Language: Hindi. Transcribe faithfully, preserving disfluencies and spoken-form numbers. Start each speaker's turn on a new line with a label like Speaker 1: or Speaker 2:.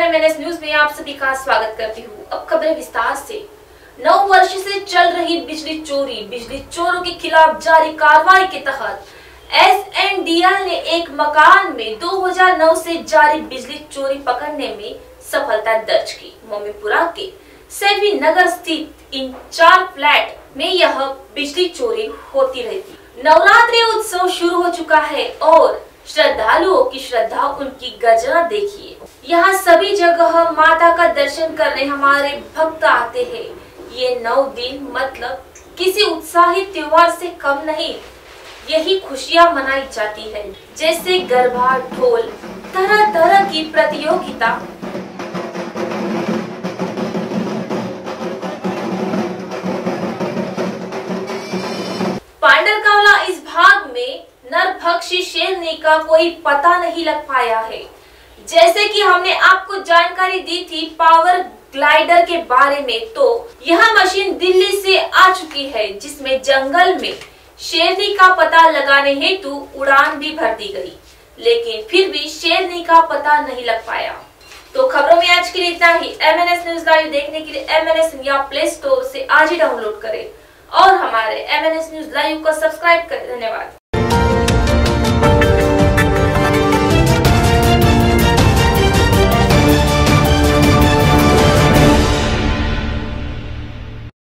Speaker 1: एमएनएस न्यूज में आप सभी का स्वागत करती हूँ। अब खबरें विस्तार से। नौ वर्ष से चल रही बिजली चोरी बिजली चोरों के खिलाफ जारी कार्रवाई के तहत एसएनडीएल ने एक मकान में दो हज़ार नौ से जारी बिजली चोरी पकड़ने में सफलता दर्ज की। मम्मीपुरा के सेवी नगर स्थित इन चार फ्लैट में यह बिजली चोरी होती रहती। नवरात्रि उत्सव शुरू हो चुका है और श्रद्धालुओं की श्रद्धा उनकी गर्जना देखिए। यहाँ सभी जगह माता का दर्शन करने हमारे भक्त आते हैं। ये नौ दिन मतलब किसी उत्साहित त्योहार से कम नहीं। यही खुशियाँ मनाई जाती है, जैसे गरबा, ढोल, तरह तरह की प्रतियोगिता। पांडरकावला इस भाग में नरभक्षी शेरनी का कोई पता नहीं लग पाया है। जैसे कि हमने आपको जानकारी दी थी पावर ग्लाइडर के बारे में, तो यह मशीन दिल्ली से आ चुकी है, जिसमें जंगल में शेरनी का पता लगाने हेतु उड़ान भी भर दी गई, लेकिन फिर भी शेरनी का पता नहीं लग पाया। तो खबरों में आज के लिए इतना ही। एमएनएस न्यूज लाइव देखने के लिए एमएनएस या प्ले स्टोर से आज ही डाउनलोड करें और हमारे एमएनएस न्यूज लाइव को सब्सक्राइब करें। धन्यवाद।